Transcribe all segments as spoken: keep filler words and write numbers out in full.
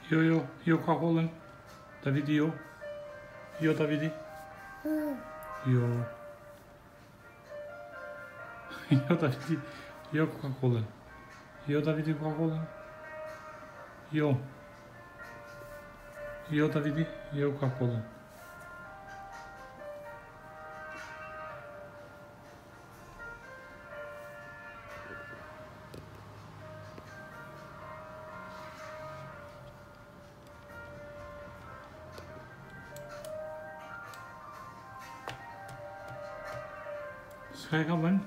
Io, io, io qua Colin. Davide, io. Io, Davide. Io. Io, Davide. Io qua Colin. Io, Davide, qua Colin. Io. Io, Davide. Io qua Colin. Skal jeg komme inn?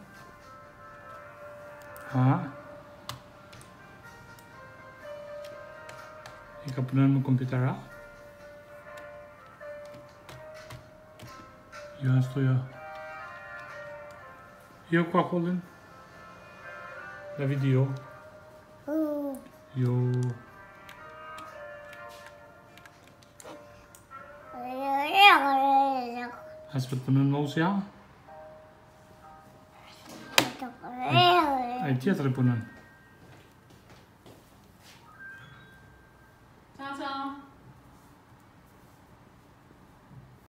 Hæ? Ikaw po na ng computer ha? Yan, stoja. Yo qua Colin. Davide, io. Io. Aspetta po na ng mouse ya? Ay, tiyatra po nun.